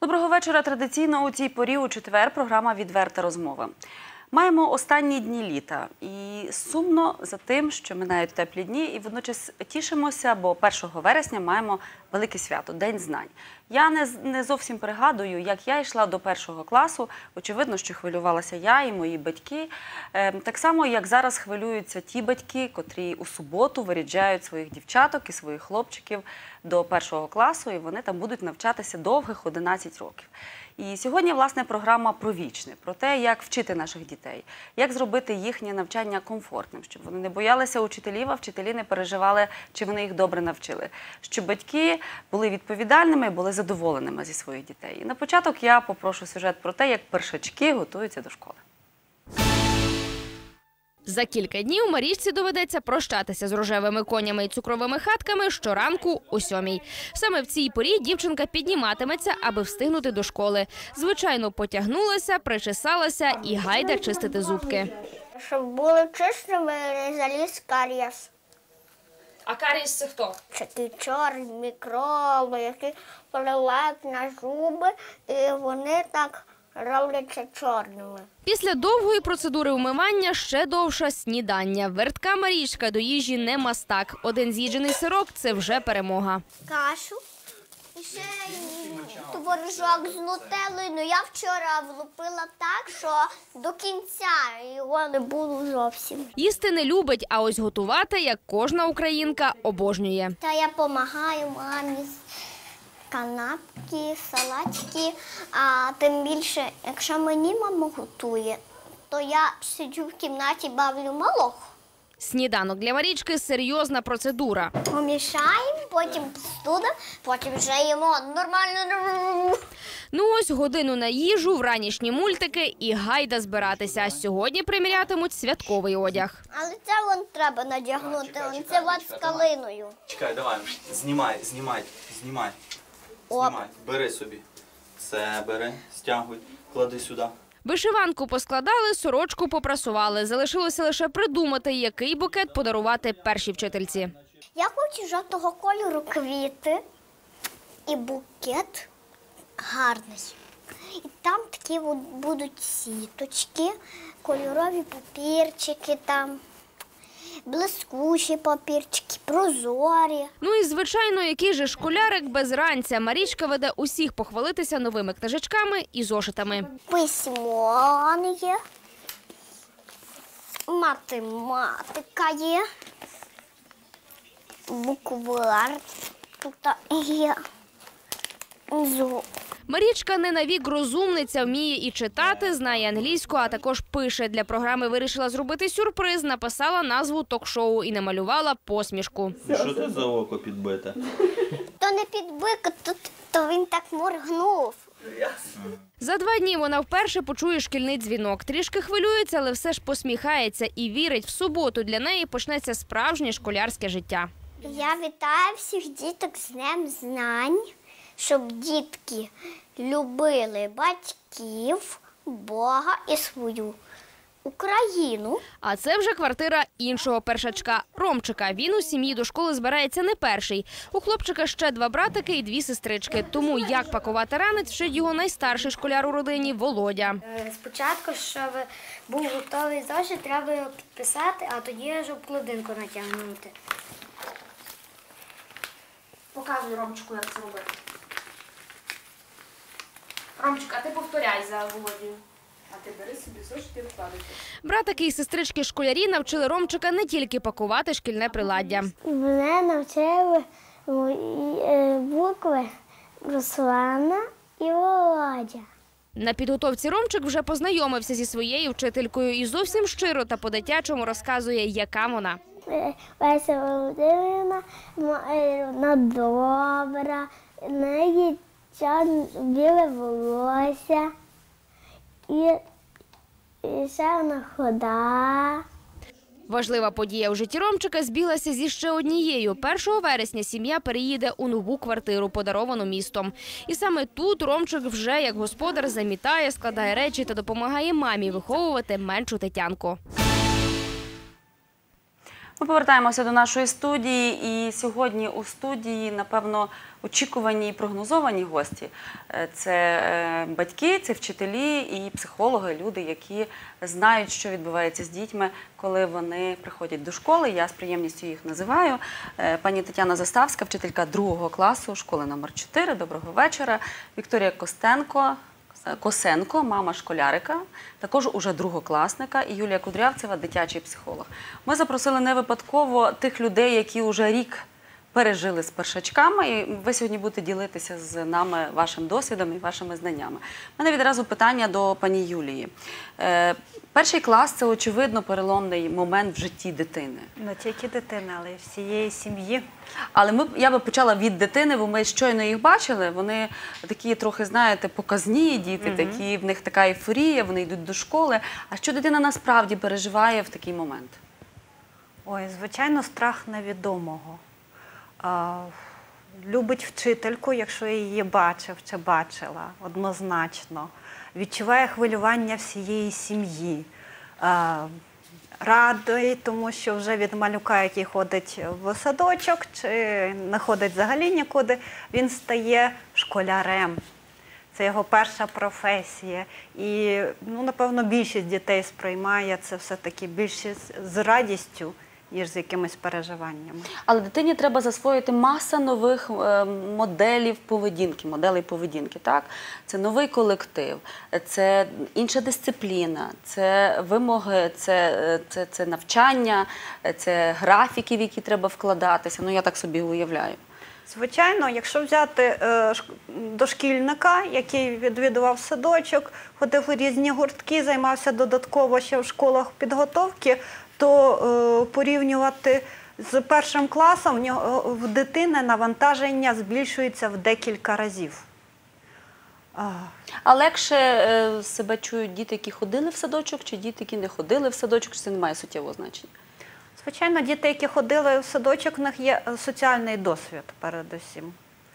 Доброго вечора. Традиційно у цій порі у четвер програма «Відверта розмова». Маємо останні дні літа і сумно за тим, що минають теплі дні, і водночас тішимося, бо 1 вересня маємо велике свято – День знань. Я не зовсім пригадую, як я йшла до 1 класу. Очевидно, що хвилювалася я і мої батьки. Так само, як зараз хвилюються ті батьки, котрі у суботу виряджають своїх дівчаток і своїх хлопчиків до 1 класу, і вони там будуть навчатися довгих 11 років. І сьогодні, власне, програма про вічне, про те, як вчити наших дітей, як зробити їхнє навчання комфортним, щоб вони не боялися учителів, а вчителі не переживали, чи вони їх добре навчили, щоб батьки були відповідальними, були задоволеними зі своїх дітей. І на початок я попрошу сюжет про те, як першачки готуються до школи. За кілька днів Марічці доведеться прощатися з рожевими конями і цукровими хатками щоранку о 7-й. Саме в цій порі дівчинка підніматиметься, аби встигнути до школи. Звичайно, потягнулася, причесалася і гайда чистити зубки. Щоб були чистими, заліз карієс. А карієс – це хто? Це ті чорні мікроби, які поливають на зуби, і вони так робляться чорними. Після довгої процедури вмивання ще довша снідання. Вертка Марічка до їжі не мастак. Один з'їджений сирок – це вже перемога. Кашу. І ще творожок з нутеллою. Ну, я вчора влупила так, що до кінця його не було зовсім. Їсти не любить, а ось готувати, як кожна українка, обожнює. Та я допомагаю мамі з канапки, салатики, а тим більше, якщо мені мама готує, то я сиджу в кімнаті, бавлю малого. Сніданок для Марічки – серйозна процедура. Помішаємо, потім студимо, потім вже їмо нормально. Ну ось годину на їжу, вранішні мультики і гайда збиратися. Сьогодні примірятимуть святковий одяг. Але це вон треба надягнути, це от з калиною. Чекай, давай, знімай. Бери собі. Це бери, стягуй, клади сюди. Вишиванку поскладали, сорочку попрасували. Залишилося лише придумати, який букет подарувати першій вчительці. Я хочу жовтого кольору квіти і букет гарний. І там такі будуть сіточки, кольорові папірчики там, блискучі папірчики, прозорі. Ну і, звичайно, який же школярик без ранця. Марічка веде усіх похвалитися новими книжечками і зошитами. Письмо є, математика є, буквар тут є, Марічка не на вік розумниця, вміє і читати, знає англійську, а також пише. Для програми вирішила зробити сюрприз, написала назву ток-шоу і намалювала посмішку. Що це за око підбите? То не підбик, то він так моргнув. За 2 дні вона вперше почує шкільний дзвінок. Трішки хвилюється, але все ж посміхається і вірить, в суботу для неї почнеться справжнє школярське життя. Я вітаю всіх діток з Днем знань, щоб дітки любили батьків, Бога і свою Україну. А це вже квартира іншого першачка – Ромчика. Він у сім'ї до школи збирається не перший. У хлопчика ще 2 братики і 2 сестрички. Тому як пакувати ранець вчить його найстарший школяр у родині – Володя. Спочатку, щоб був готовий зошит, треба його підписати, а тоді аж обкладинку натягнути. Показуй Ромчику, як це робити. Ромчик, а ти повторяй за Володією. А ти бери собі зошит і вкладайте. Братики і сестрички-школярі навчили Ромчика не тільки пакувати шкільне приладдя. Мене навчили букви Руслана і Володя. На підготовці Ромчик вже познайомився зі своєю вчителькою і зовсім щиро та по-дитячому розказує, яка вона. Леся Володимирівна, вона добра, в неї біле волосся і ще вона хода. Важлива подія у житті Ромчика збіглася зі ще однією. 1 вересня сім'я переїде у нову квартиру, подаровану містом. І саме тут Ромчик вже як господар замітає, складає речі та допомагає мамі виховувати меншу Тетянку. Ми повертаємося до нашої студії, і сьогодні у студії, напевно, очікувані і прогнозовані гості. Це батьки, це вчителі і психологи, люди, які знають, що відбувається з дітьми, коли вони приходять до школи. Я з приємністю їх називаю. Пані Тетяна Заставська, вчителька 2 класу школи номер 4. Доброго вечора. Вікторія Косенко, мама школярика, також уже другокласника, і Юлія Кудрявцева, дитячий психолог. Ми запросили не випадково тих людей, які вже рік пережили з першачками, і ви сьогодні будете ділитися з нами вашим досвідом і вашими знаннями. У мене відразу питання до пані Юлії. Перший клас – це, очевидно, переломний момент в житті дитини. Не тільки дитини, але й всієї сім'ї. Але я би почала від дитини, бо ми щойно їх бачили. Вони такі трохи, знаєте, показні діти, такі, в них така ейфорія, вони йдуть до школи. А що дитина насправді переживає в такий момент? Ой, звичайно, страх невідомого. Любить вчительку, якщо її бачив чи бачила, однозначно. Відчуває хвилювання всієї сім'ї. Радий, тому що вже від малюка, який ходить в садочок, чи не ходить взагалі нікуди, він стає школярем. Це його перша професія. І, напевно, більшість дітей сприймає це все-таки більше з радістю, ніж з якимись переживаннями. Але дитині треба засвоїти маса нових моделей поведінки, так? Це новий колектив, це інша дисципліна, це вимоги, це навчання, це графіки, в які треба вкладатися. Я так собі уявляю. Звичайно, якщо взяти дошкільника, який відвідував садочок, ходив у різні гуртки, займався додатково ще в школах підготовки, то порівнювати з першим класом в дитини навантаження збільшується в декілька разів. А легше себе чують діти, які ходили в садочок, чи діти, які не ходили в садочок, чи це не має суттєвого значення? Звичайно, діти, які ходили в садочок, в них є соціальний досвід передусім.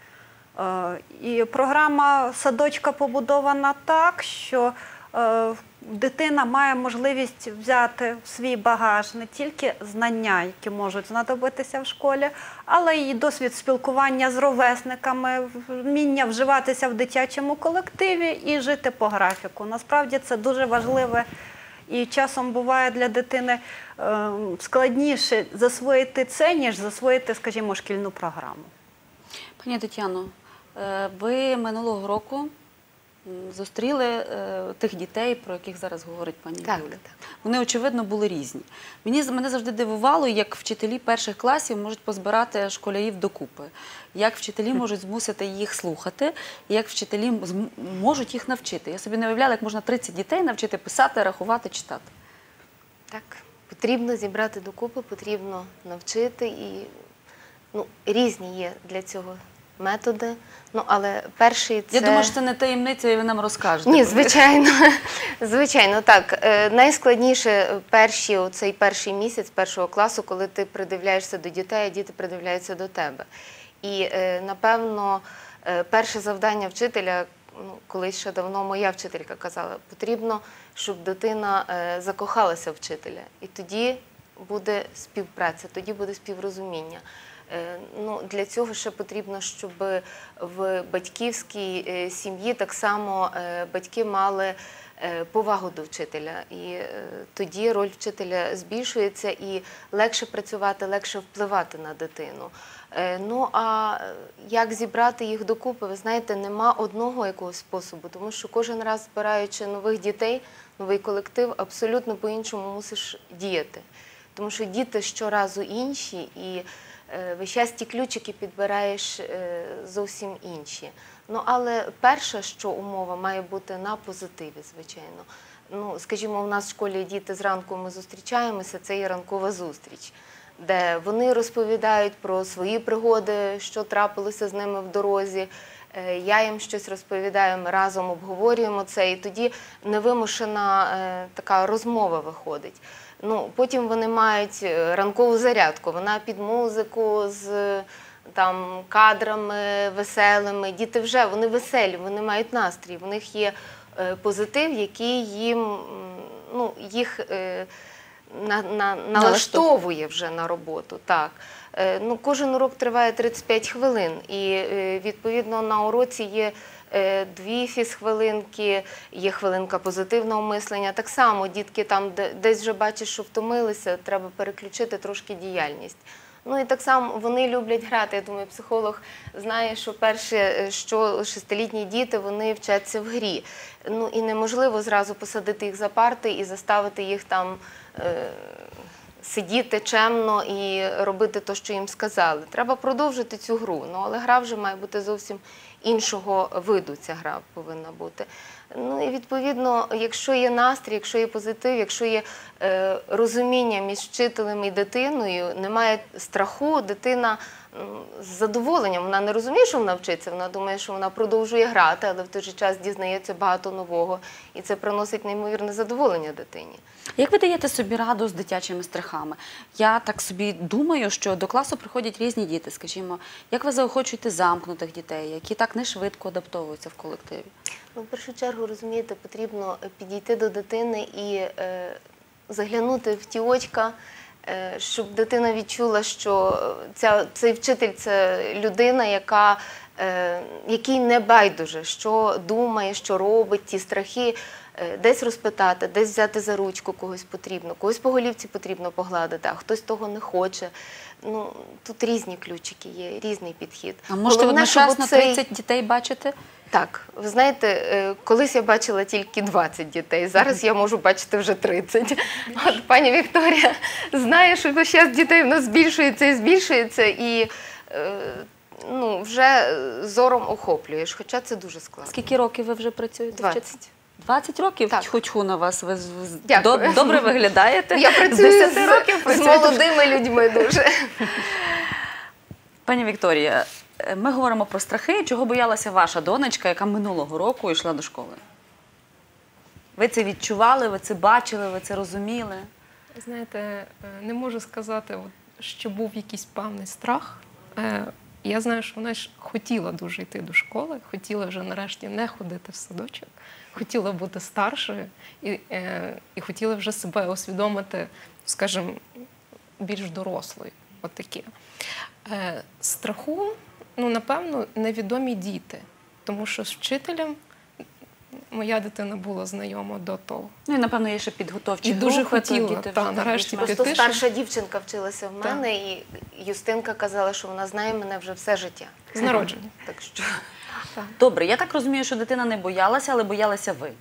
І програма садочка побудована так, що дитина має можливість взяти в свій багаж не тільки знання, які можуть знадобитися в школі, але й досвід спілкування з ровесниками, вміння вживатися в дитячому колективі і жити по графіку. Насправді це дуже важливе і часом буває для дитини складніше засвоїти це, ніж засвоїти, скажімо, шкільну програму. Пані Тетяно, ви минулого року зустріли тих дітей, про яких зараз говорить пані Юля. Так. Вони, очевидно, були різні. Мене завжди дивувало, як вчителі перших класів можуть позбирати школярів докупи, як вчителі можуть змусити їх слухати, і як вчителі можуть їх навчити. Я собі не уявляла, як можна 30 дітей навчити писати, рахувати, читати. Так, потрібно зібрати докупи, потрібно навчити, і різні є для цього методи. Але перший це... Я думаю, що це не таємниця, і ви нам розкажете. Ні, звичайно. Звичайно, так. Найскладніше цей перший місяць першого класу, коли ти придивляєшся до дітей, а діти придивляються до тебе. І, напевно, перше завдання вчителя, колись ще давно моя вчителька казала, потрібно, щоб дитина закохалася в вчителя. І тоді буде співпраця, тоді буде співрозуміння. Для цього ще потрібно, щоб в батьківській сім'ї так само батьки мали повагу до вчителя. І тоді роль вчителя збільшується і легше працювати, легше впливати на дитину. А як зібрати їх докупи, ви знаєте, нема одного якогось способу, тому що кожен раз, збираючи нових дітей, новий колектив, абсолютно по-іншому мусиш діяти. Тому що діти щоразу інші, і весь час ті ключики підбираєш зовсім інші. Але перша, що умова, має бути на позитиві, звичайно. Скажімо, у нас в школі діти зранку ми зустрічаємося, це є ранкова зустріч, де вони розповідають про свої пригоди, що трапилося з ними в дорозі. Я їм щось розповідаю, ми разом обговорюємо це, і тоді невимушена така розмова виходить. Потім вони мають ранкову зарядку, вона під музику, з кадрами веселими. Діти вони веселі, вони мають настрій, в них є позитив, який їх налаштовує вже на роботу. Так. Ну, кожен урок триває 35 хвилин, і відповідно на уроці є 2 фізхвилинки, є хвилинка позитивного мислення. Так само дітки там десь вже бачать, що втомилися, треба переключити трошки діяльність. Ну і так само вони люблять грати. Я думаю, психолог знає, що перше, що 6-літні діти, вони вчаться в грі. Ну і неможливо зразу посадити їх за парти і заставити їх там сидіти чемно і робити те, що їм сказали. Треба продовжити цю гру, ну, але гра вже має бути зовсім іншого виду, ця гра повинна бути. Ну і відповідно, якщо є настрій, якщо є позитив, якщо є розуміння між вчителем і дитиною, немає страху, дитина з задоволенням, вона не розуміє, що вона вчиться, вона думає, що вона продовжує грати, але в той же час дізнається багато нового, і це приносить неймовірне задоволення дитині. Як ви даєте собі раду з дитячими страхами? Я так собі думаю, що до класу приходять різні діти, скажімо. Як ви заохочуєте замкнутих дітей, які так не швидко адаптовуються в колективі? Ну, в першу чергу, розумієте, потрібно підійти до дитини і заглянути в ті очка, щоб дитина відчула, що цей вчитель – це людина, якій не байдуже, що думає, що робить, ті страхи десь розпитати, десь взяти за ручку когось потрібно, когось по голівці потрібно погладити, а хтось того не хоче. Ну, тут різні ключики є, різний підхід. А можете одночасно 30 дітей бачити? Так, ви знаєте, колись я бачила тільки 20 дітей, зараз я можу бачити вже 30. От пані Вікторія знає, що зараз дітей в нас збільшується і збільшується, і ну, вже зором охоплюєш, хоча це дуже складно. Скільки років ви вже працюєте? 20. 20 років? Так. Тьху на вас, ви Дякую. добре виглядаєте. Я працюю з 10 років з молодими людьми дуже. Пані Вікторія, ми говоримо про страхи. Чого боялася ваша донечка, яка минулого року йшла до школи? Ви це відчували, ви це бачили, ви це розуміли? Знаєте, не можу сказати, що був якийсь певний страх. Я знаю, що вона ж хотіла дуже йти до школи, хотіла вже нарешті не ходити в садочок, хотіла бути старшою і хотіла вже себе усвідомити, скажімо, більш дорослою. От таке. Страху, ну, напевно, невідомі діти, тому що з вчителем моя дитина була знайома до того. Ну і, напевно, є ще підготовчі І дуже групи, хотіла, то діти та, вже нарешті більш-менш. Просто піти, старша дівчинка вчилася в мене, і Юстинка казала, що вона знає мене вже все життя. з народження. Так що... Добре, я так розумію, що дитина не боялася, але боялися ви.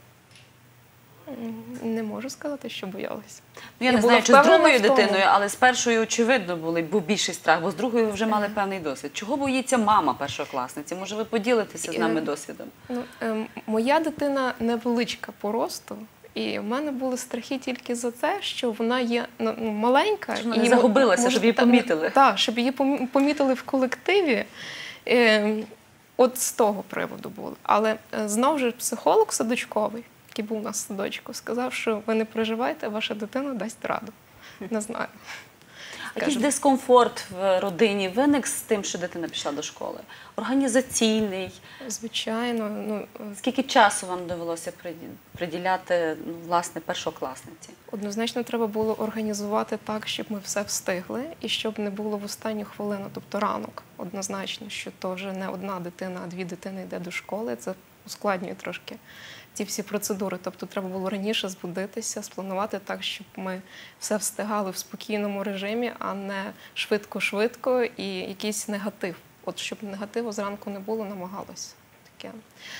Не можу сказати, що боялася. Ну, я не була знаю, чи з впевнена другою в тому. дитиною, але з першою, очевидно, був більший страх, бо з другою ви вже мали певний досвід. Чого боїться мама першокласниці? Може, ви поділитеся з нами досвідом? Ну, моя дитина невеличка по росту, і в мене були страхи тільки за те, що вона є маленька. Щоб вона не загубилася, щоб її помітили. Так, щоб її помітили в колективі. От з того приводу було. Але знову ж психолог садочковий, який був у нас в садочку, сказав, що ви не переживайте, ваша дитина дасть раду. Не знаю. Якийсь дискомфорт в родині виник з тим, що дитина пішла до школи? Організаційний? Звичайно. Ну, Скільки часу вам довелося приділяти, власне, першокласниці? однозначно треба було організувати так, щоб ми все встигли і щоб не було в останню хвилину, тобто ранок. Однозначно, що то вже не одна дитина, а 2 дитини йде до школи. Це ускладнює трошки ті всі процедури. Тобто треба було раніше збудитися, спланувати так, щоб ми все встигали в спокійному режимі, а не швидко-швидко і якийсь негатив. От щоб негативу зранку не було, намагалося таке.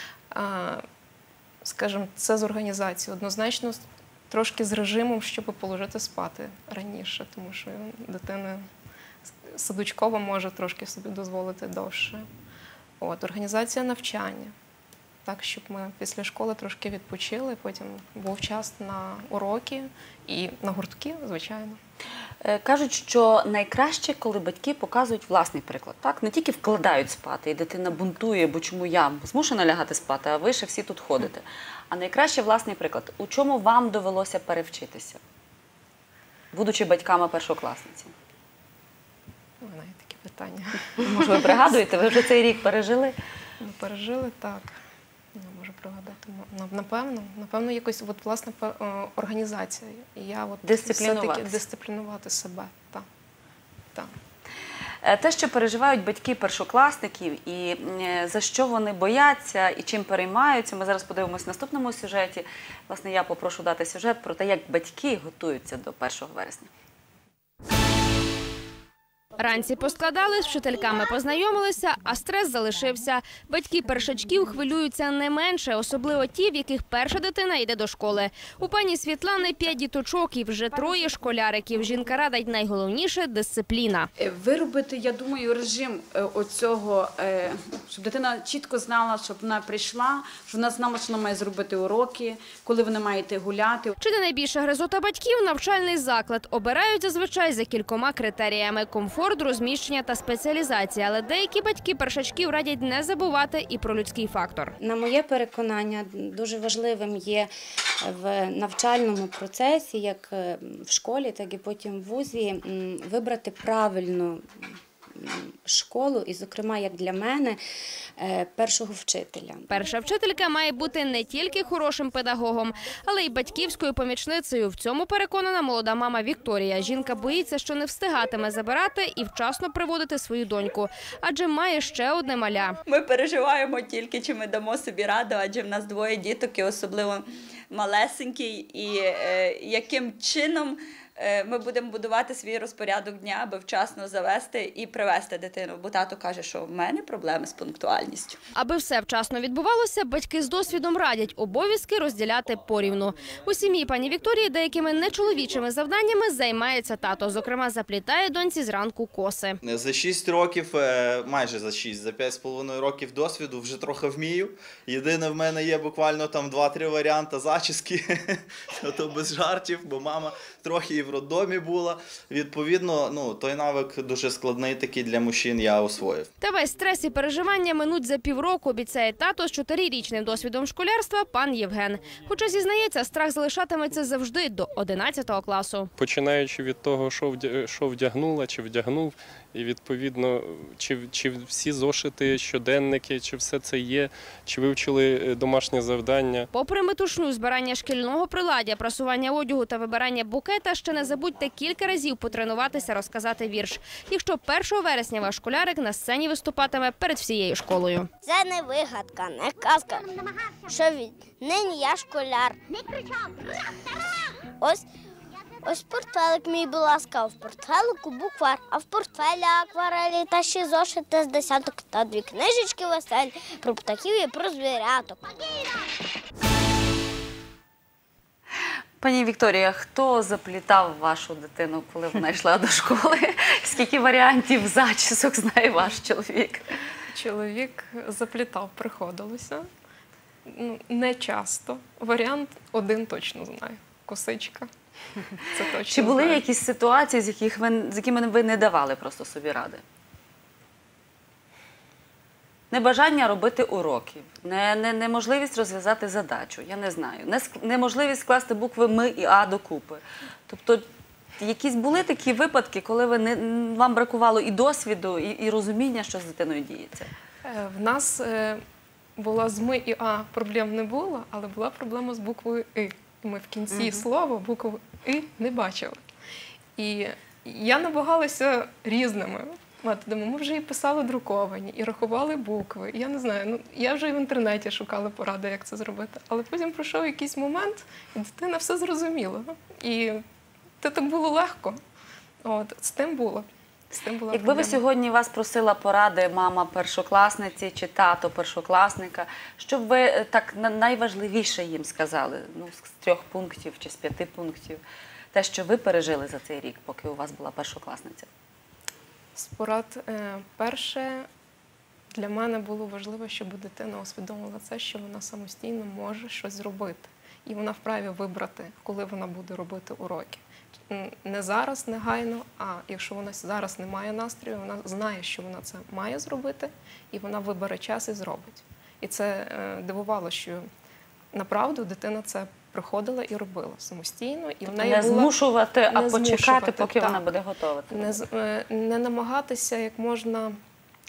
Скажімо, це з організацією. Однозначно, трошки з режимом, щоб положити спати раніше, тому що дитина садочкова може трошки собі дозволити довше. От, організація навчання. Так, щоб ми після школи трошки відпочили, потім був час на уроки і на гуртки, звичайно. Кажуть, що найкраще, коли батьки показують власний приклад. Так? Не тільки вкладають спати, і дитина бунтує, бо чому я змушена лягати спати, а ви ще всі тут ходите. А найкраще власний приклад. У чому вам довелося перевчитися, будучи батьками першокласниці? У мене є такі питання. Може, ви пригадуєте, ви вже цей рік пережили? Ми пережили так. Не можу пригадати. Напевно, якось от, власне, організація. І я от Дисциплінуватися. все-таки дисциплінувати себе. Так. Так. Те, що переживають батьки першокласників і за що вони бояться і чим переймаються, ми зараз подивимося в наступному сюжеті. Власне, я попрошу дати сюжет про те, як батьки готуються до 1 вересня. Ранці поскладали, з вчительками познайомилися, а стрес залишився. Батьки першачків хвилюються не менше, особливо ті, в яких перша дитина йде до школи. У пані Світлани 5 діточок і вже 3 школяриків. Жінка радить найголовніше – дисципліна. Виробити, я думаю, режим оцього, щоб дитина чітко знала, щоб вона прийшла, щоб вона знала, що вона має зробити уроки, коли вона має йти гуляти. Чи не найбільша гризота батьків – навчальний заклад. Обирають зазвичай за кількома критеріями – комфорт, розміщення та спеціалізація. Але деякі батьки першачків радять не забувати і про людський фактор. На моє переконання, дуже важливим є в навчальному процесі, як в школі, так і потім в вузі, вибрати правильну школу і, зокрема, як для мене, першого вчителя. Перша вчителька має бути не тільки хорошим педагогом, але й батьківською помічницею. В цьому переконана молода мама Вікторія. Жінка боїться, що не встигатиме забирати і вчасно приводити свою доньку, адже має ще одне маля. Ми переживаємо тільки, чи ми дамо собі раду, адже в нас 2 діток, і особливо малесенький, і яким чином ми будемо будувати свій розпорядок дня, аби вчасно завести і привезти дитину. Бо тато каже, що в мене проблеми з пунктуальністю. Аби все вчасно відбувалося, батьки з досвідом радять обов'язки розділяти порівну. У сім'ї пані Вікторії деякими нечоловічими завданнями займається тато. Зокрема, заплітає доньці зранку коси. За 6 років, майже за 6, за 5,5 років досвіду вже трохи вмію. Єдине в мене є буквально там 2-3 варіанти зачіски, то без жартів, бо мама трохи і в роддомі була. Відповідно, той навик дуже складний такий для мужчин, я освоїв. Та весь стрес і переживання минуть за півроку, обіцяє тато з 4-річним досвідом школярства пан Євген. Хоча, зізнається, страх залишатиметься завжди до 11 класу. Починаючи від того, що вдягнула, чи вдягнув, і відповідно, чи всі зошити, щоденники, чи все це є, чи вивчили домашнє завдання. Попри метушню збирання шкільного приладдя, прасування одягу та вибирання букета, ще не забудьте кілька разів потренуватися розказати вірш. Якщо 1 вересня ваш школярик на сцені виступатиме перед всією школою. Це не вигадка, не казка, що нині я школяр. Ось портфелик мій, будь ласка, в портфелику буквар, а в портфелі акварелі та ще зошити з десяток та 2 книжечки веселі про птахів і про звіряток. Пані Вікторія, хто заплітав вашу дитину, коли вона йшла до школи? Скільки варіантів зачісок знає ваш чоловік? Чоловік заплітав, приходилося. Не часто. Варіант один точно знаю. Косичка. Це точно Чи були знаю. якісь ситуації, з якими ви не давали просто собі ради? Небажання робити уроки, неможливість розв'язати задачу, я не знаю, неможливість скласти букви «М» і «А» докупи. Тобто, якісь були такі випадки, коли вам бракувало і досвіду, і розуміння, що з дитиною діється? В нас була з «М» і «А» проблем не було, але була проблема з буквою «И». І ми в кінці слова букву «И» не бачили. І я намагалася різними методами. Ми вже і писали друковані, і рахували букви. Я не знаю, я вже і в інтернеті шукала поради, як це зробити. Але потім пройшов якийсь момент, і дитина все зрозуміла. І це так було легко. З тим було. Якби ви сьогодні вас просила поради мама першокласниці чи тато першокласника, що б ви так найважливіше їм сказали, з 3 пунктів чи з 5 пунктів, те, що ви пережили за цей рік, поки у вас була першокласниця? З порад, перше, для мене було важливо, щоб дитина усвідомила це, що вона самостійно може щось зробити. І вона вправі вибрати, коли вона буде робити уроки. Не зараз, негайно, а якщо вона зараз не має настрою, вона знає, що вона це має зробити, і вона вибере час і зробить. І це дивувало, що направду дитина це приходила і робила самостійно. І в неї не змушувати, а не почекати, змушувати, поки вона буде готова. Не намагатися як можна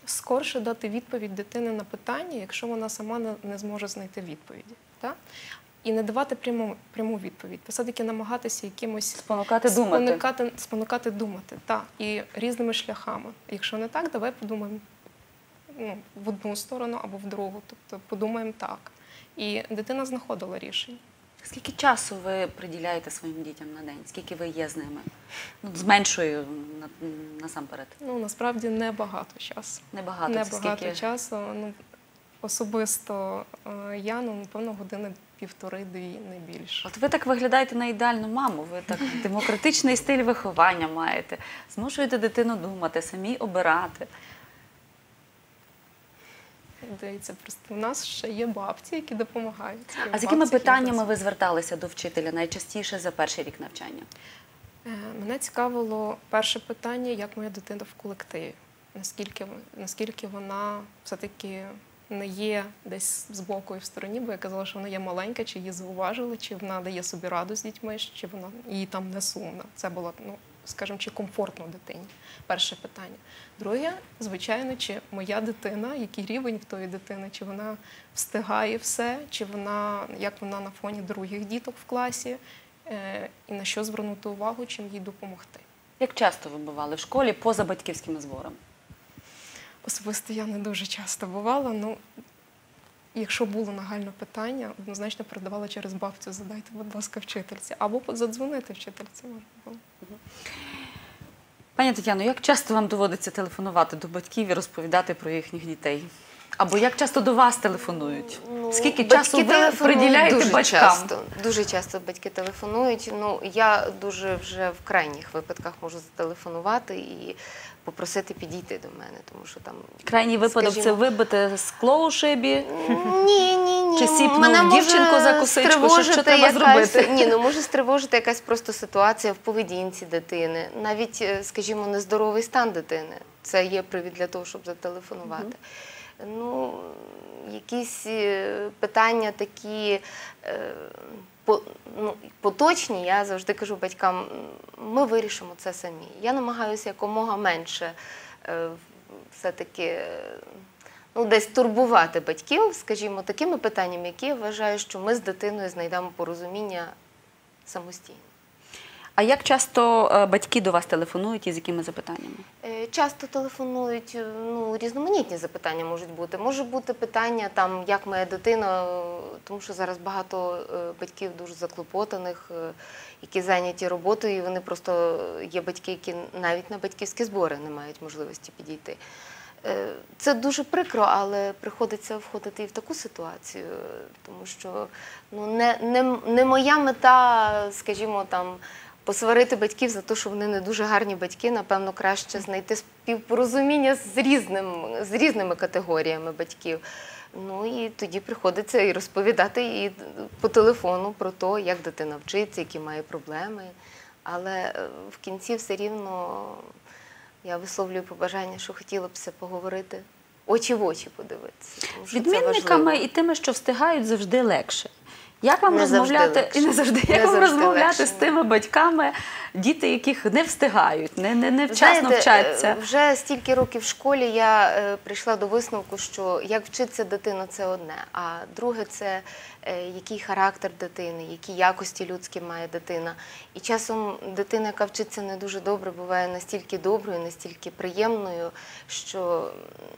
скорше дати відповідь дитини на питання, якщо вона сама не зможе знайти відповіді. Так? І не давати пряму відповідь. Все-таки намагатися якимось спонукати думати. Так, і різними шляхами. Якщо не так, давай подумаємо в одну сторону або в другу. Тобто подумаємо так. І дитина знаходила рішення. Скільки часу ви приділяєте своїм дітям на день? Скільки ви є з ними? З меншою насамперед. Насправді небагато часу. Небагато часу. Особисто я, напевно, години 1,5-2, не більше. От ви так виглядаєте на ідеальну маму, ви так демократичний стиль виховання маєте, змушуєте дитину думати, самі обирати. Дивіться, просто у нас ще є бабці, які допомагають. А з якими питаннями ви зверталися до вчителя найчастіше за перший рік навчання? Мене цікавило перше питання, як моя дитина в колективі. Наскільки вона все-таки не є десь збоку і в стороні, бо я казала, що вона є маленька, чи її зауважили, чи вона дає собі раду з дітьми, чи вона їй там не сумна. Це було, скажімо, чи комфортно дитині. Перше питання. Друге, звичайно, чи моя дитина, який рівень в тої дитини, чи вона встигає все, чи як вона на фоні других діток в класі, і на що звернути увагу, чим їй допомогти. Як часто ви бували в школі поза батьківськими зборами? Особисто я не дуже часто бувала, якщо було нагальне питання, однозначно передавала через бабцю, задайте, будь ласка, вчительці, або задзвонити вчительці можна було. Пані Тетяно, як часто вам доводиться телефонувати до батьків і розповідати про їхніх дітей? Або як часто до вас телефонують? Скільки часу ви приділяєте батькам? Дуже часто батьки телефонують. Я дуже вже в крайніх випадках можу зателефонувати і попросити підійти до мене, тому що там... Крайній випадок – це вибити скло у шибі? Ні. Чи сіпнув дівчинку за косичку? Що треба зробити? Ні, може стривожити якась просто ситуація в поведінці дитини. Навіть, скажімо, нездоровий стан дитини. Це є привід для того, щоб зателефонувати. Якісь питання такі поточні, я завжди кажу батькам, ми вирішимо це самі. Я намагаюся якомога менше все-таки десь турбувати батьків, скажімо, такими питаннями, які я вважаю, що ми з дитиною знайдемо порозуміння самостійно. А як часто батьки до вас телефонують і з якими запитаннями? Часто телефонують, різноманітні запитання можуть бути. Може бути питання, як моя дитина, тому що зараз багато батьків дуже заклопотаних, які зайняті роботою, і вони просто є батьки, які навіть на батьківські збори не мають можливості підійти. Це дуже прикро, але приходиться входити і в таку ситуацію, тому що не моя мета, скажімо, посварити батьків за те, що вони не дуже гарні батьки, напевно, краще знайти співпорозуміння з різними категоріями батьків. І тоді приходиться і розповідати і по телефону про те, як дитина вчиться, які має проблеми. Але в кінці все рівно я висловлюю побажання, що хотіла б все поговорити, очі в очі подивитися. З відмінниками і тими, що встигають, завжди легше. Як вам розмовляти розмовляти з тими батьками, діти, яких не встигають, не вчасно вчаться? Вже стільки років в школі я прийшла до висновку, що як вчиться дитина – це одне, а друге – це який характер дитини, які якості людські має дитина. І часом дитина, яка вчиться не дуже добре, буває настільки доброю, настільки приємною, що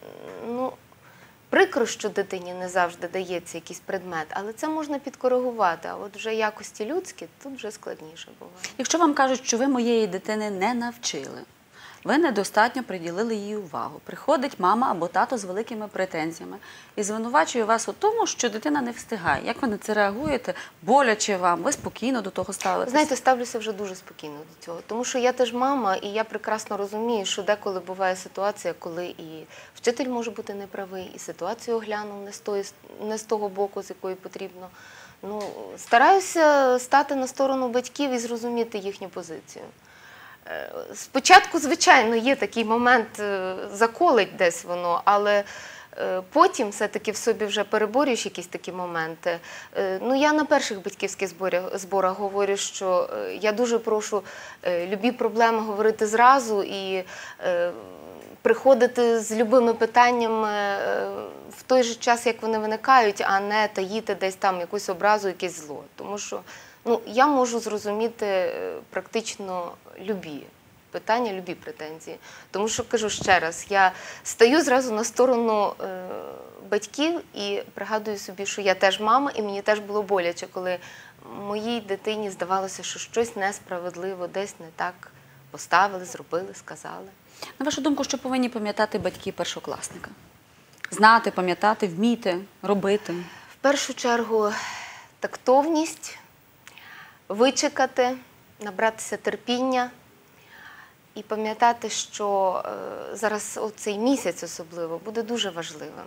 прикро, що дитині не завжди дається якийсь предмет, але це можна підкоригувати. А от вже якості людські, тут вже складніше буває. Якщо вам кажуть, що ви моєї дитини не навчили, ви недостатньо приділили їй увагу, приходить мама або тато з великими претензіями і звинувачує вас у тому, що дитина не встигає. Як ви на це реагуєте? Боляче вам? Ви спокійно до того ставитесь? Знаєте, ставлюся вже дуже спокійно до цього. Тому що я теж мама, і я прекрасно розумію, що деколи буває ситуація, коли і вчитель може бути неправий, і ситуацію оглянув не з того боку, з якої потрібно. Стараюся стати на сторону батьків і зрозуміти їхню позицію. Спочатку, звичайно, є такий момент, заколить десь воно, але Потім все-таки в собі вже переборюєш якісь такі моменти. Ну, я на перших батьківських зборах говорю, що я дуже прошу любі проблеми говорити зразу і приходити з любими питаннями в той же час, як вони виникають, а не таїти десь там якусь образу, якесь зло. Тому що я можу зрозуміти практично любі питання, любі претензії. Тому що, кажу ще раз, я стаю зразу на сторону батьків і пригадую собі, що я теж мама, і мені теж було боляче, коли моїй дитині здавалося, що щось несправедливо, десь не так поставили, зробили, сказали. На вашу думку, що повинні пам'ятати батьки першокласника? Знати, пам'ятати, вміти, робити? В першу чергу тактовність, вичекати, набратися терпіння і пам'ятати, що зараз цей місяць особливо буде дуже важливим.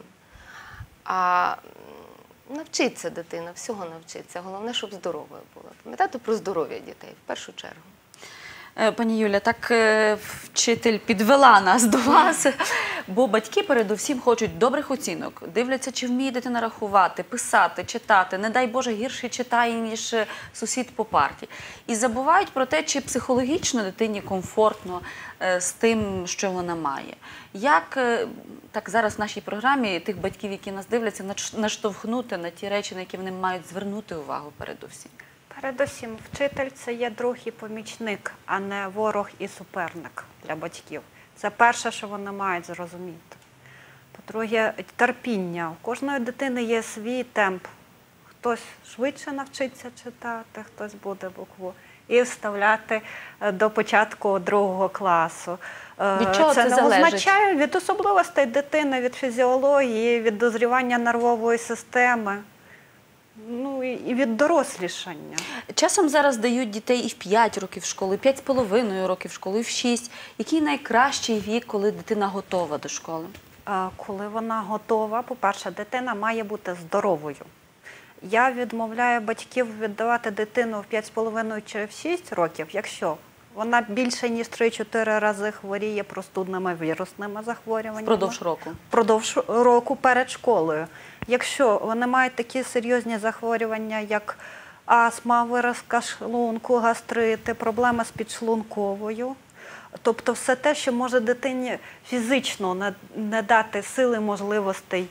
А навчиться дитина, всього навчиться. Головне, щоб здоровою була. Пам'ятати про здоров'я дітей в першу чергу. Пані Юля, так вчитель підвела нас до вас, бо батьки передусім хочуть добрих оцінок, дивляться, чи вміє дитина рахувати, писати, читати, не дай Боже, гірше читає, ніж сусід по парті. І забувають про те, чи психологічно дитині комфортно з тим, що вона має. Як так зараз в нашій програмі тих батьків, які нас дивляться, наштовхнути на ті речі, на які вони мають звернути увагу передусім? Передусім, вчитель – це є друг і помічник, а не ворог і суперник для батьків. Це перше, що вони мають зрозуміти. По-друге, терпіння. У кожної дитини є свій темп. Хтось швидше навчиться читати, хтось буде букву і вставляти до початку 2 класу. Від чого це не залежить? означає від особливостей дитини, від фізіології, від дозрівання нервової системи. Ну і від дорослішання. Часом зараз дають дітей і в 5 років в школу, і 5,5 років в школу, і в 6. Який найкращий вік, коли дитина готова до школи? Коли вона готова, по-перше, дитина має бути здоровою. Я відмовляю батьків віддавати дитину в 5,5 чи в 6 років, якщо вона більше, ніж 3-4 рази хворіє простудними вірусними захворюваннями. Впродовж року? Впродовж року перед школою. Якщо вони мають такі серйозні захворювання, як астма, виразка шлунку, гастрити, проблеми з підшлунковою, тобто все те, що може дитині фізично не дати сили, можливостей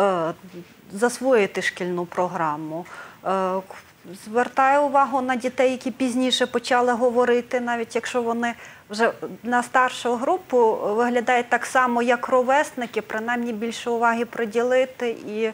засвоїти шкільну програму. Звертаю увагу на дітей, які пізніше почали говорити, навіть якщо вони вже на старшу групу виглядають так само, як ровесники, принаймні більше уваги приділити. І,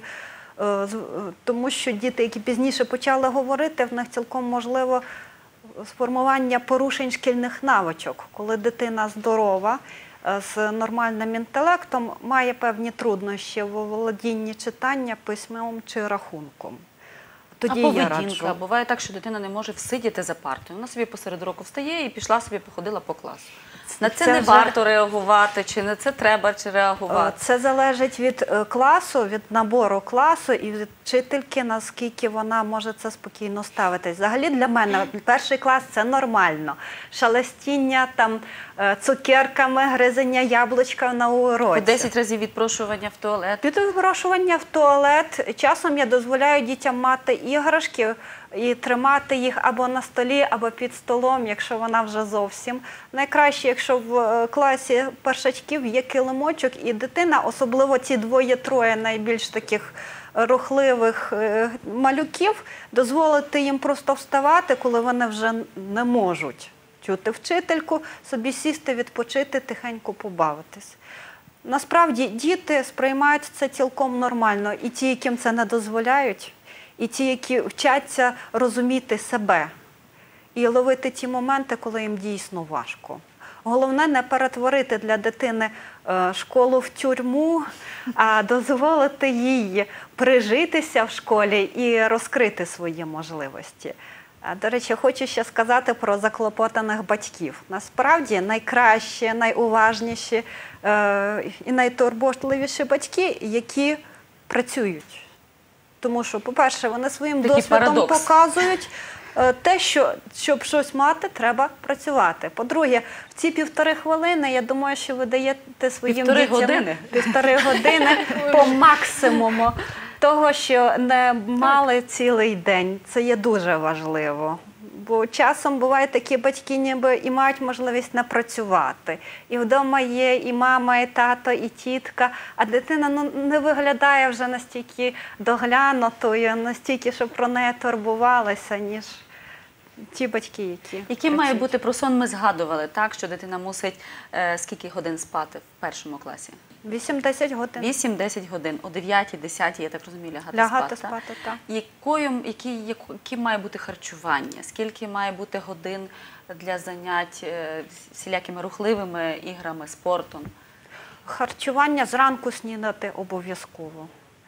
тому що діти, які пізніше почали говорити, в них цілком можливо сформування порушень шкільних навичок. Коли дитина здорова, з нормальним інтелектом, має певні труднощі в володінні читання, письмом чи рахунком. А поведінка? Буває так, що дитина не може всидіти за партою. Вона собі посеред року встає і пішла собі, походила по класу. На це не варто реагувати, чи на це треба реагувати? Це залежить від класу, від набору класу і від вчительки, наскільки вона може це спокійно ставитись. Взагалі для мене перший клас – це нормально. Шелестіння там цукерками, гризення яблучка на уроці. 10 разів відпрошування в туалет. Відпрошування в туалет. Часом я дозволяю дітям мати іграшки і тримати їх або на столі, або під столом, якщо вона вже зовсім. Найкраще, якщо в класі першачків є килимочок, і дитина, особливо ці 2-3 найбільш таких рухливих малюків, дозволити їм просто вставати, коли вони вже не можуть чути вчительку, собі сісти, відпочити, тихенько побавитись. Насправді діти сприймають це цілком нормально. І ті, яким це не дозволяють, і ті, які вчаться розуміти себе і ловити ті моменти, коли їм дійсно важко. Головне не перетворити для дитини школу в тюрму, а дозволити їй прижитися в школі і розкрити свої можливості. До речі, хочу ще сказати про заклопотаних батьків. Насправді найкращі, найуважніші і найтурботливіші батьки, які працюють. Тому що, по-перше, вони своїм досвідом показують, те, що щоб щось мати, треба працювати. По-друге, в ці 1,5 хвилини, я думаю, що ви даєте своїм 1,5 дітям години? 1,5 години по максимуму того, що не мали цілий день. Це є дуже важливо. Бо часом бувають такі батьки, ніби і мають можливість не працювати. І вдома є і мама, і тато, і тітка, а дитина не виглядає вже настільки доглянутою, настільки, щоб про неї турбувалися, ніж ті батьки, які Яким має працюють. бути про сон, ми згадували, так, що дитина мусить скільки годин спати в 1 класі? 8-10 годин. 8-10 годин. О 9-10, я так розумію, Лягати спати. спати, так. Яким має бути харчування? Скільки має бути годин для занять всілякими рухливими іграми, спортом? Харчування зранку снідати обов'язково.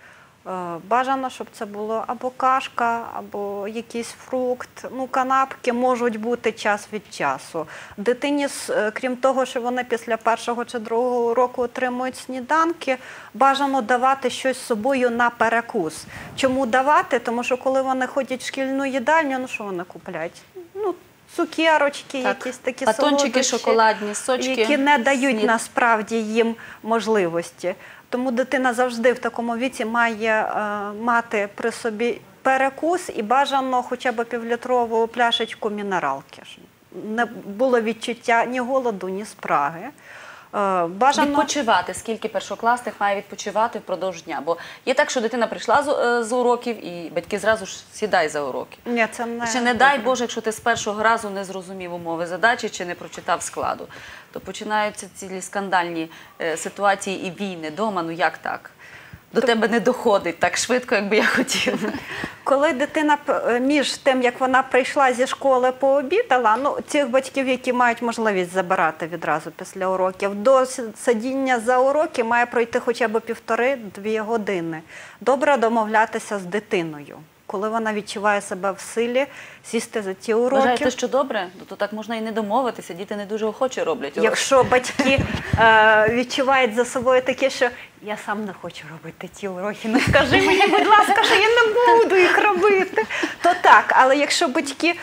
Бажано, щоб це було або кашка, або якийсь фрукт. Ну, канапки можуть бути час від часу. Дитині, крім того, що вони після 1-го чи 2-го року отримують сніданки, бажано давати щось з собою на перекус. Чому давати? Тому що коли вони ходять в шкільну їдальню, ну що вони купляють? Ну, цукерочки, якісь такі батончики, солодощі, шоколадні, сочки. які не дають насправді їм можливості. Тому дитина завжди в такому віці має мати при собі перекус і бажано хоча б півлітрову пляшечку мінералки. Не було відчуття ні голоду, ні спраги. Бажано... Відпочивати. Скільки першокласник має відпочивати впродовж дня? Бо є так, що дитина прийшла з уроків і батьки зразу ж сідай за уроки. Ні, це не... Чи не дай Боже, якщо ти з першого разу не зрозумів умови задачі чи не прочитав складу, то починаються цілі скандальні ситуації і війни дома. Ну як так? До тебе не доходить так швидко, як би я хотіла. Коли дитина між тим, як вона прийшла зі школи, пообідала, ну, цих батьків, які мають можливість забирати відразу після уроків, до сидіння за уроки має пройти хоча б 1,5-2 години. Добре домовлятися з дитиною. Коли вона відчуває себе в силі, сісти за ті уроки. Вважаєте, що добре? То так можна і не домовитися, діти не дуже охоче роблять уроки. Якщо батьки відчувають за собою таке, що я сам не хочу робити ті уроки, ну скажи мені, будь ласка, що я не буду їх робити, то так. Але якщо батьки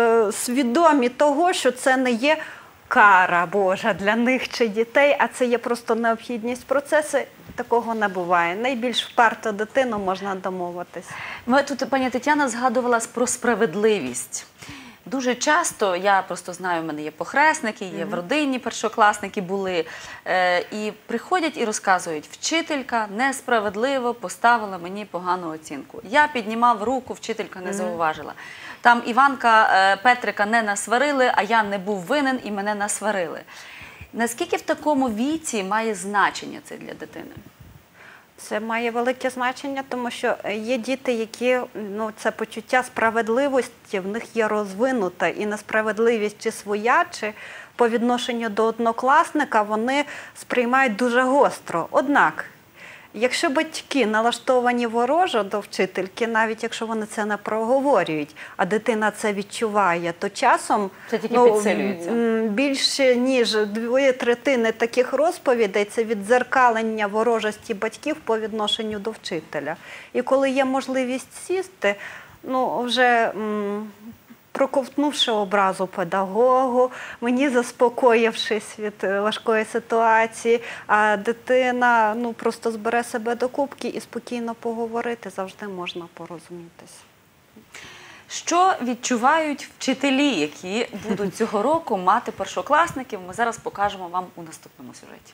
свідомі того, що це не є кара Божа для них чи дітей, а це є просто необхідність процесу, такого не буває. Найбільш вперто дитину можна домовитись. Ми тут, пані Тетяна, згадувала про справедливість. Дуже часто, я просто знаю, в мене є похресники, є в родині першокласники були, і приходять і розказують, вчителька несправедливо поставила мені погану оцінку. Я піднімав руку, вчителька не зауважила. Там Іванка, Петрика не насварили, а я не був винен і мене насварили. Наскільки в такому віці має значення це для дитини? Це має велике значення, тому що є діти, які, ну, це почуття справедливості в них є розвинуте, і несправедливість чи своя, чи по відношенню до однокласника вони сприймають дуже гостро. Однак, якщо батьки налаштовані ворожо до вчительки, навіть якщо вони це не проговорюють, а дитина це відчуває, то часом це тільки підсилюється. Більше ніж 2/3 таких розповідей – це віддзеркалення ворожості батьків по відношенню до вчителя. І коли є можливість сісти, ну, вже проковтнувши образу педагогу, мені заспокоївшись від важкої ситуації, а дитина, ну, просто збере себе до кубки і спокійно поговорити, завжди можна порозумітися. Що відчувають вчителі, які будуть цього року мати першокласників? Ми зараз покажемо вам у наступному сюжеті.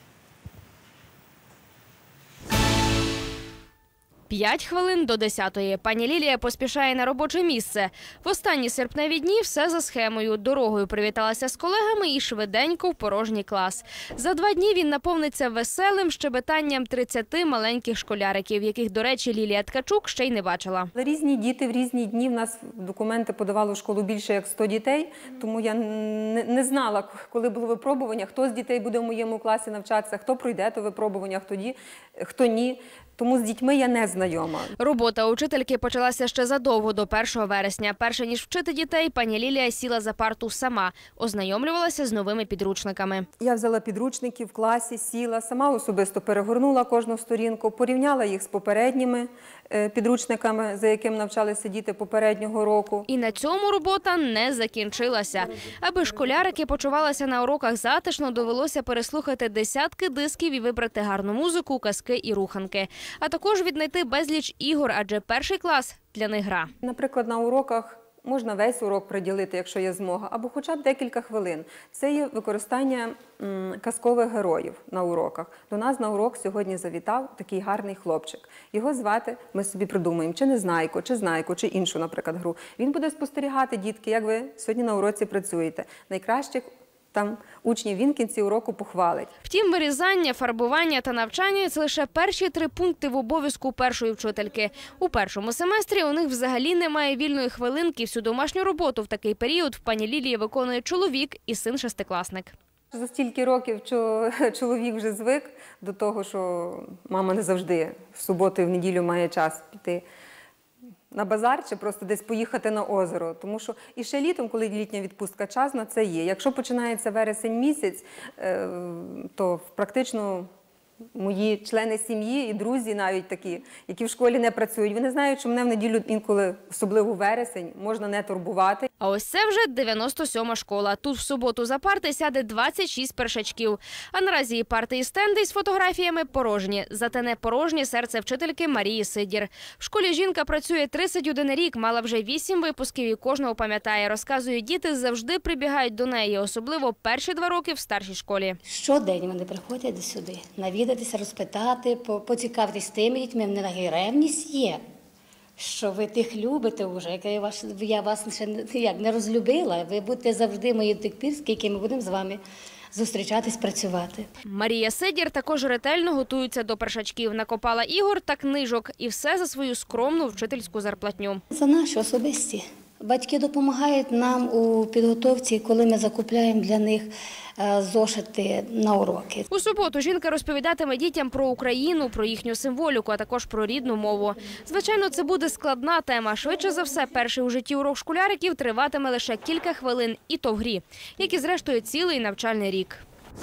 5 хвилин до 10-ї. Пані Лілія поспішає на робоче місце. В останні серпневі дні все за схемою. Дорогою привіталася з колегами і швиденько в порожній клас. За 2 дні він наповниться веселим щебетанням 30 маленьких школяриків, яких, до речі, Лілія Ткачук ще й не бачила. Різні діти в різні дні. В нас документи подавали в школу більше як 100 дітей, тому я не знала, коли було випробування, хто з дітей буде в моєму класі навчатися, хто пройде то випробування, хто ні. Тому з дітьми я не знайома. Робота учительки почалася ще задовго до 1 вересня. Перше ніж вчити дітей, пані Лілія сіла за парту сама, ознайомлювалася з новими підручниками. Я взяла підручники в класі, сіла, сама особисто перегорнула кожну сторінку, порівняла їх з попередніми, підручниками, за яким навчалися діти попереднього року. І на цьому робота не закінчилася. Аби школярики почувалися на уроках затишно, довелося переслухати десятки дисків і вибрати гарну музику, казки і руханки. А також віднайти безліч ігор, адже перший клас – для них гра. Наприклад, на уроках можна весь урок приділити, якщо є змога, або хоча б декілька хвилин. Це є використання казкових героїв на уроках. До нас на урок сьогодні завітав такий гарний хлопчик. Його звати, ми собі придумаємо, чи Незнайко, чи Знайко, чи іншу, наприклад, гру. Він буде спостерігати, дітки, як ви сьогодні на уроці працюєте. Найкращих там учнів він в кінці уроку похвалить. Втім, вирізання, фарбування та навчання – це лише перші 3 пункти в обов'язку першої вчительки. У першому семестрі у них взагалі немає вільної хвилинки. Всю домашню роботу в такий період в пані Лілії виконує чоловік і син шестикласник. За стільки років чоловік вже звик до того, що мама не завжди в суботу і в неділю має час піти на базар чи просто десь поїхати на озеро. Тому що і ще літом, коли літня відпустка, час на це є. Якщо починається вересень місяць, то практично мої члени сім'ї і друзі навіть такі, які в школі не працюють, вони знають, що мене в неділю інколи, особливо вересень, можна не турбувати. А ось це вже 97-ма школа. Тут в суботу за парти сяде 26 першачків. А наразі і парти, і стенди з фотографіями порожні. Зате не порожнє серце вчительки Марії Сидір. В школі жінка працює 31 рік, мала вже 8 випусків і кожного пам'ятає. Розказує, діти завжди прибігають до неї, особливо перші 2 роки в старшій школі. Щодень вони приходять сюди, навідатися, розпитати, поцікавитись тими дітьми. В них ревність є, що ви тих любите вже, я вас ще не розлюбила, ви будете завжди мої до тих пір, скільки ми будемо з вами зустрічатись, працювати. Марія Сидір також ретельно готується до першачків. Накопала ігор та книжок. І все за свою скромну вчительську зарплатню. Це наші особисті. Батьки допомагають нам у підготовці, коли ми закупляємо для них зошити на уроки. У суботу жінка розповідатиме дітям про Україну, про їхню символіку, а також про рідну мову. Звичайно, це буде складна тема. Швидше за все, перший у житті урок школяриків триватиме лише кілька хвилин, і то в грі, як і зрештою цілий навчальний рік.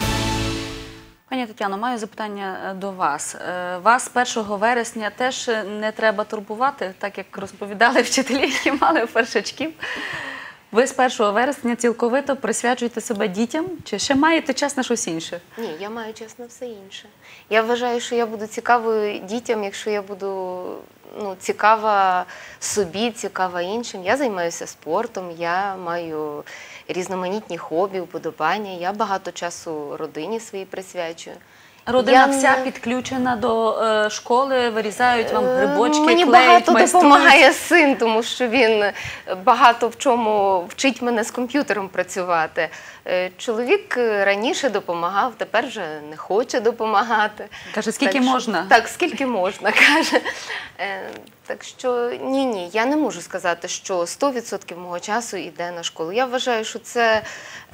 Пані Тетяно, маю запитання до вас. Вас 1 вересня теж не треба турбувати, так як розповідали вчителі, які мали першачків. Ви з 1 вересня цілковито присвячуєте себе дітям, чи ще маєте час на щось інше? Ні, я маю час на все інше. Я вважаю, що я буду цікавою дітям, якщо я буду цікава собі, цікава іншим. Я займаюся спортом, я маю різноманітні хобі, вподобання. Я багато часу родині своїй присвячую. Родина вся підключена до школи, вирізають вам грибочки, мені клеють, багато майструють. допомагає син, тому що він багато в чому вчить мене з комп'ютером працювати. Чоловік раніше допомагав, тепер вже не хоче допомагати. Каже, скільки можна? Так, скільки можна, каже. Так що ні, я не можу сказати, що 100% мого часу йде на школу. Я вважаю, що це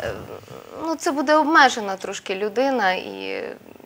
буде обмежена трошки людина, і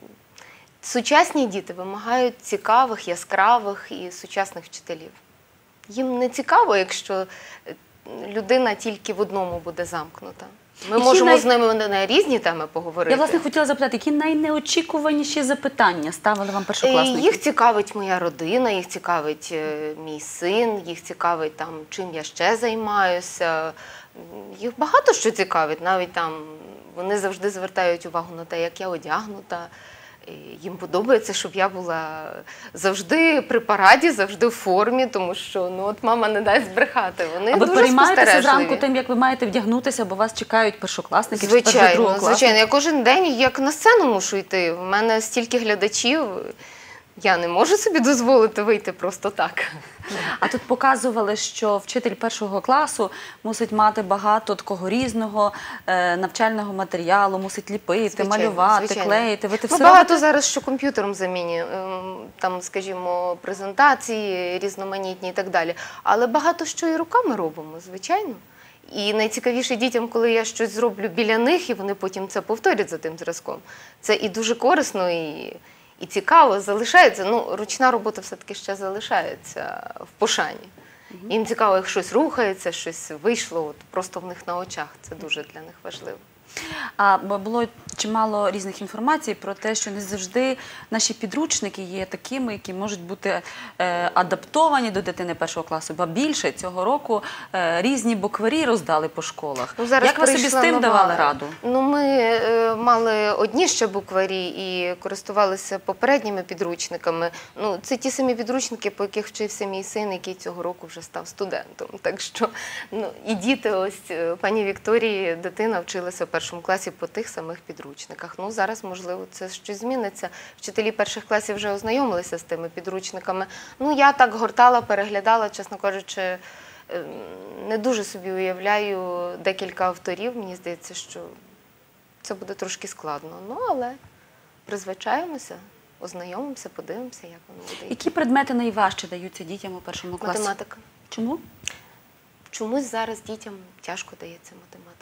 сучасні діти вимагають цікавих, яскравих і сучасних вчителів. Їм не цікаво, якщо людина тільки в одному буде замкнута. Ми можемо з ними на різні теми поговорити. Я, власне, хотіла запитати, які найнеочікуваніші запитання ставили вам першокласники? Їх цікавить моя родина, їх цікавить мій син, їх цікавить там, чим я ще займаюся. Їх багато що цікавить, навіть там вони завжди звертають увагу на те, як я одягнута. Їм подобається, щоб я була завжди при параді, завжди в формі, тому що от мама не дасть брехати. Вони дуже спостережливі. А ви переймаєтеся зранку тим, як ви маєте вдягнутися, бо вас чекають першокласники? Звичайно. Я кожен день як на сцену мушу йти. У мене стільки глядачів, я не можу собі дозволити вийти просто так. А тут показували, що вчитель 1 класу мусить мати багато такого різного навчального матеріалу, мусить ліпити, малювати, клеїти. Ви це все багато зараз, що комп'ютером замінює, там, скажімо, презентації різноманітні і так далі. Але багато що і руками робимо, звичайно. І найцікавіше дітям, коли я щось зроблю біля них, і вони потім це повторять за тим зразком. Це і дуже корисно, і цікаво, залишається. Ручна робота все-таки ще залишається в пошані. Їм цікаво, як щось рухається, щось вийшло просто в них на очах. Це дуже для них важливо. А було чимало різних інформацій про те, що не завжди наші підручники є такими, які можуть бути адаптовані до дитини першого класу. Ба більше, цього року різні букварі роздали по школах. Як ви собі з тим давали раду? Ну, ми мали одні ще букварі і користувалися попередніми підручниками. Ну, це ті самі підручники, по яких вчився мій син, який цього року вже став студентом. Так що, ну, і діти, ось пані Вікторії, дитина вчилася в першому класі по тих самих підручниках. Ну, зараз, можливо, це щось зміниться. Вчителі перших класів вже ознайомилися з тими підручниками. Ну, я так гортала, переглядала, чесно кажучи, не дуже собі уявляю декілька авторів. Мені здається, що це буде трошки складно. Ну, але призвичаємося, ознайомимося, подивимося, як воно буде. Які предмети найважче даються дітям у першому класі? Математика. Чому? Чомусь зараз дітям тяжко дається математика.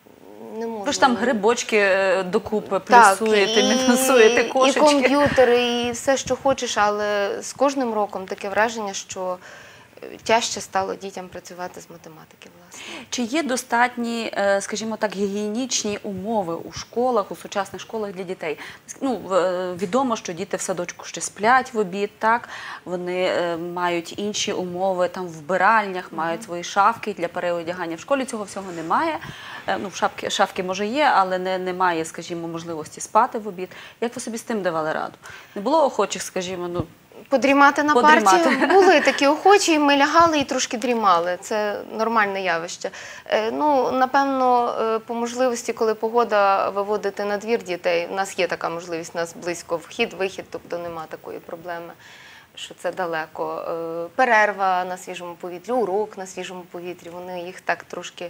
Не можу. Ви ж там грибочки докупи плюсуєте, мінусуєте, кошечки. І комп'ютери, і все, що хочеш, але з кожним роком таке враження, що тяжче стало дітям працювати з математики, власне. Чи є достатні, скажімо так, гігієнічні умови у школах, у сучасних школах для дітей? Ну, відомо, що діти в садочку ще сплять в обід, так? Вони мають інші умови там в вбиральнях, мають свої шафки для переодягання. В школі цього всього немає. Ну, шафки, може, є, але немає, скажімо, можливості спати в обід. Як ви собі з тим давали раду? Не було охочих, скажімо, ну, Подрімати на парті були такі охочі, ми лягали і трошки дрімали. Це нормальне явище. Ну, напевно, по можливості, коли погода, виводити на двір дітей, у нас є така можливість, у нас близько вхід-вихід, тобто нема такої проблеми, що це далеко. Перерва на свіжому повітрі, урок на свіжому повітрі, вони їх так трошки,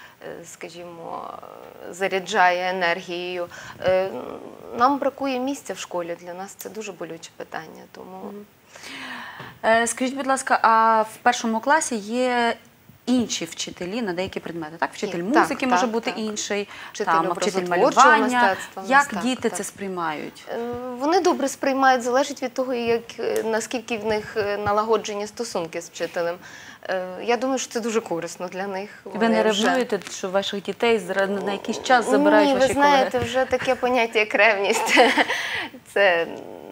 скажімо, заряджає енергією. Нам бракує місця в школі, для нас це дуже болюче питання. Тому... Скажіть, будь ласка, а в першому класі є інші вчителі на деякі предмети, так? Вчитель музики може бути інший, вчитель малювання. Як діти це сприймають? Вони добре сприймають, залежить від того, наскільки в них налагоджені стосунки з вчителем. Я думаю, що це дуже корисно для них. Ви не ревнуєте, що ваших дітей на якийсь час забирають ваші колеги? Ні, ви знаєте, вже таке поняття, як ревність. Це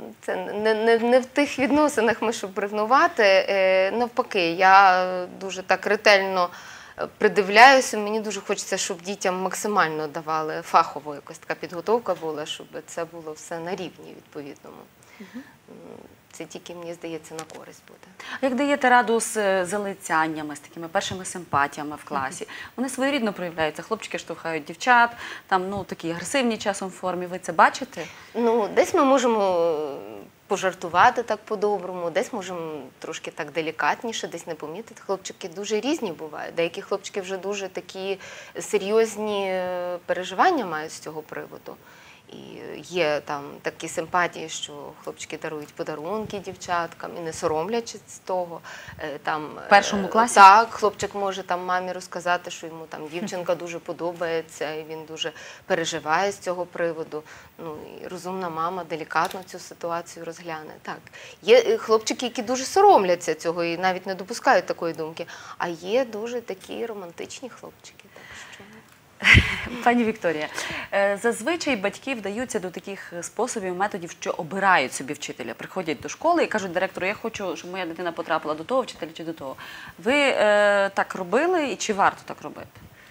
не в тих відносинах ми, щоб ревнувати. Навпаки, я дуже так ретельно придивляюся. Мені дуже хочеться, щоб дітям максимально давали фахово, якось така підготовка була, щоб це було все на рівні відповідному. Це тільки, мені здається, на користь буде. Як даєте раду з залицяннями, з такими першими симпатіями в класі? Вони своєрідно проявляються. Хлопчики штовхають дівчат, там, ну, такі агресивні часом в формі. Ви це бачите? Ну, десь ми можемо пожартувати так по-доброму, десь можемо трошки так делікатніше, десь не помітити. Хлопчики дуже різні бувають. Деякі хлопчики вже дуже такі серйозні переживання мають з цього приводу. І є там такі симпатії, що хлопчики дарують подарунки дівчаткам і не соромлячись з того. В першому класі? Так, хлопчик може там мамі розказати, що йому там дівчинка дуже подобається, і він дуже переживає з цього приводу. Ну, і розумна мама делікатно цю ситуацію розгляне. Так, є хлопчики, які дуже соромляться цього і навіть не допускають такої думки, а є дуже такі романтичні хлопчики. Так що... Пані Вікторія, зазвичай батьки вдаються до таких способів, методів, що обирають собі вчителя. Приходять до школи і кажуть директору, я хочу, щоб моя дитина потрапила до того вчителя чи до того. Ви так робили і чи варто так робити?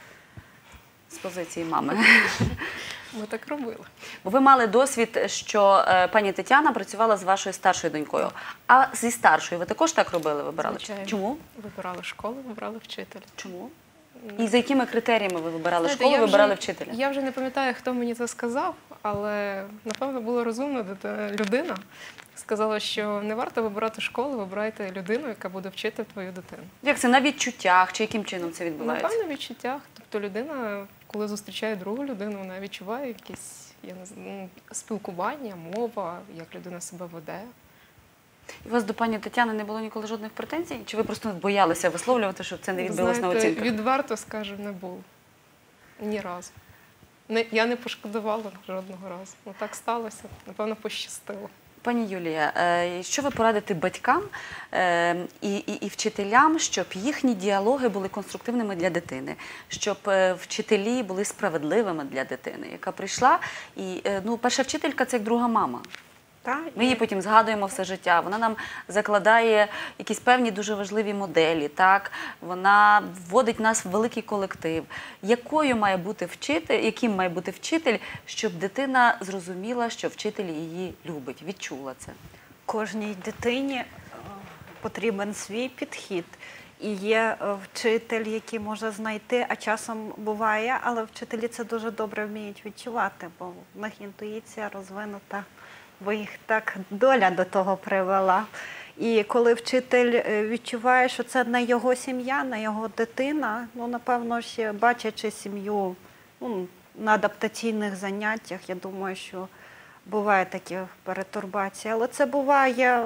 З позиції мами. Ми так робили. Бо ви мали досвід, що пані Тетяна працювала з вашою старшою донькою. А зі старшою ви також так робили, вибирали? Звичайно. Чому? Вибирали школу, вибирали вчителя. Чому? І за якими критеріями ви вибирали школу, вибирали вчителя? Я вже не пам'ятаю, хто мені це сказав, але, напевно, була розумна людина. Сказала, що не варто вибирати школу, вибирайте людину, яка буде вчити твою дитину. Як це? На відчуттях? Чи яким чином це відбувається? Напевно, на відчуттях. Тобто людина, коли зустрічає другу людину, вона відчуває якесь, я не знаю, спілкування, мова, як людина себе веде. І у вас до пані Тетяни не було ніколи жодних претензій? Чи ви просто боялися висловлювати, щоб це не відбилось на оцінках? Відверто скажу, не було. Ні разу. Я не пошкодувала жодного разу. Ну так сталося, напевно, пощастило. Пані Юлія, що ви порадите батькам і вчителям, щоб їхні діалоги були конструктивними для дитини, щоб вчителі були справедливими для дитини, яка прийшла, і перша вчителька – це як друга мама. Ми її потім згадуємо все життя, вона нам закладає якісь певні дуже важливі моделі, так? Вона вводить нас в великий колектив. Яким має бути вчитель, щоб дитина зрозуміла, що вчитель її любить, відчула це? Кожній дитині потрібен свій підхід. І є вчитель, який може знайти, а часом буває, але вчителі це дуже добре вміють відчувати, бо в них інтуїція розвинута. Бо їх так доля до того привела. І коли вчитель відчуває, що це не його сім'я, не його дитина, напевно, ще бачачи сім'ю на адаптаційних заняттях, я думаю, що буває такі перетурбації. Але це буває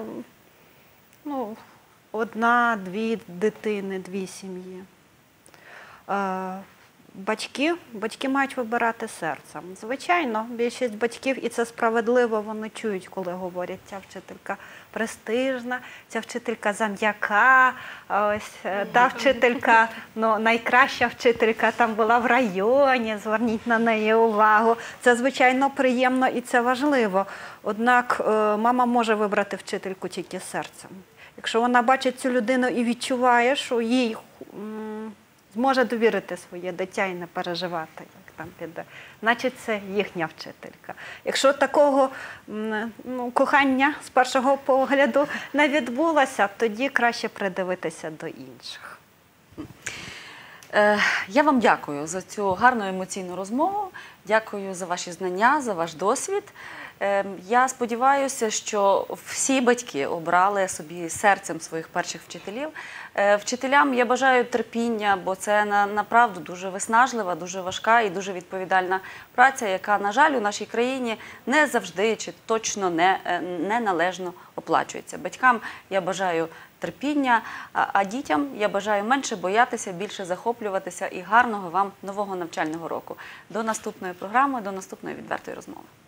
одна-дві дитини, дві сім'ї. Батьки мають вибирати серцем. Звичайно, більшість батьків, і це справедливо, вони чують, коли говорять, ця вчителька престижна, ця вчителька зам'яка, та вчителька, найкраща вчителька там була в районі, зверніть на неї увагу. Це, звичайно, приємно і це важливо. Однак мама може вибрати вчительку тільки серцем. Якщо вона бачить цю людину і відчуває, що їй зможе довірити своє дитя і не переживати, як там піде. Значить, це їхня вчителька. Якщо такого кохання з першого погляду не відбулося, тоді краще придивитися до інших. Я вам дякую за цю гарну емоційну розмову, дякую за ваші знання, за ваш досвід. Я сподіваюся, що всі батьки обрали собі серцем своїх перших вчителів. Вчителям я бажаю терпіння, бо це направду дуже виснажлива, дуже важка і дуже відповідальна праця, яка, на жаль, у нашій країні не завжди чи точно не належно оплачується. Батькам я бажаю терпіння, а дітям я бажаю менше боятися, більше захоплюватися і гарного вам нового навчального року. До наступної програми, до наступної відвертої розмови.